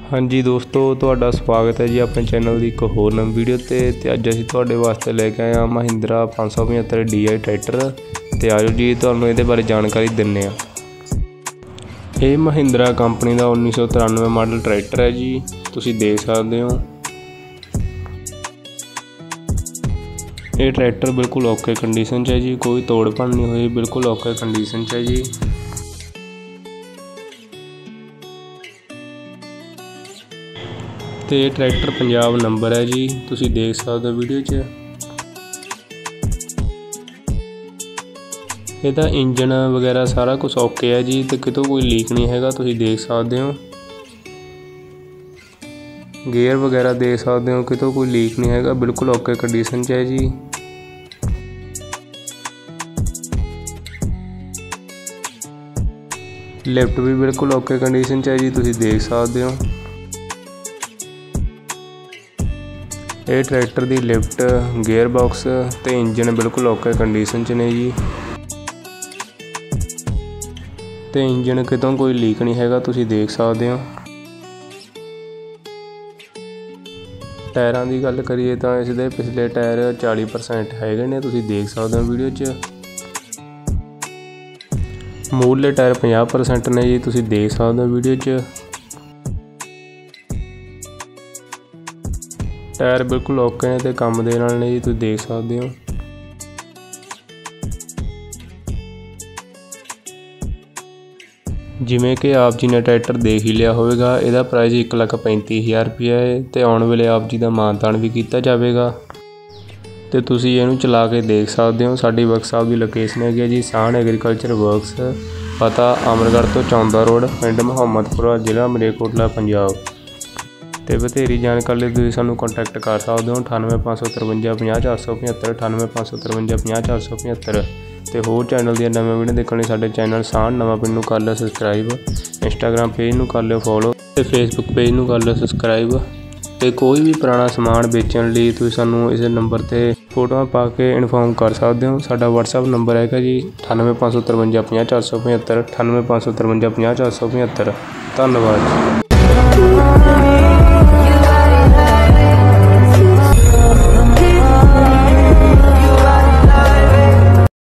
हाँ जी दोस्तों, तुहाडा स्वागत है जी अपने चैनल की एक होर नवी वीडियो ते अज असीं तुहाडे वास्ते लेके आए हाँ महिंद्रा 575 DI ट्रैक्टर। तो आजो जी तुहानूं इहदे बारे जानकारी दिंदे आं। ये महिंद्रा कंपनी का 1993 मॉडल ट्रैक्टर है जी, तुसीं देख सकते हो। ये ट्रैक्टर बिल्कुल ओके कंडीशन च है जी, कोई तोड़ भन नहीं हुई, बिल्कुल ओके कंडीशन च है जी। तो ये ट्रैक्टर पंजाब नंबर है जी, तुसीं देख सकते हो वीडियो च। इहदा इंजन वगैरह सारा कुछ ओके है जी, तो कितों कोई लीक नहीं हैगा, तुसीं देख सकते हो। गेयर वगैरह देख सकते हो, कितों कोई लीक नहीं हैगा, बिल्कुल ओके कंडीशन च है जी। लिफ्ट भी बिल्कुल ओके कंडीशन च है जी, तुसीं देख सकते हो। ये ट्रैक्टर की लिफ्ट, गेयर बॉक्स तो इंजन बिल्कुल ओके कंडीशन च ने जी। तो इंजन कितों कोई लीक नहीं हैगा, तुसीं देख सकते हो। टायरां की गल करिए तो इसके पिछले टायर 40% हैगे ने, तुसीं देख सकते हो वीडियो च। मूरले टायर 50% ने जी, तुसीं देख सकते हो वीडियो च। टायर बिल्कुल ओके ने ते काम दे नाल ने जी, तुसीं देख सकते हो। जिमें कि आप जी ने ट्रैक्टर देख ही लिया होगा, इसका प्राइस 1,35,000 रुपया है। तो आने वाले आप जी का मानतान भी किया जाएगा। तो तुसीं इहनूं चला के देख सकते हो। साडी वर्कशाप की लोकेशन है जी सान एग्रीकल्चर वर्क्स, पता अमरगढ़ तो चौंदा रोड, पिंड मुहम्मदपुरा, जिला मलेरकोटला, पंजाब। तो बथेरी जानकारी लिए तुसीं सानूं कॉन्टैक्ट कर सकते हो 98 553 50 475, 98 553 50 475। तो होर चैनल दी नवीं वीडियो देखने साडे चैनल सान नवां पिंड नूं कर लो सबसक्राइब, इंस्टाग्राम पेज नूं कर लो फॉलो, तो फेसबुक पेज नूं कर लो सबसक्राइब। तो कोई भी पुराना समान बेचण लई तुसीं सानूं इस नंबर ते फोटोआं पा के इन्फॉर्म कर सकते हो। साडा WhatsApp नंबर है जी 98 553 50 475, 98 553 50 475। धन्यवाद।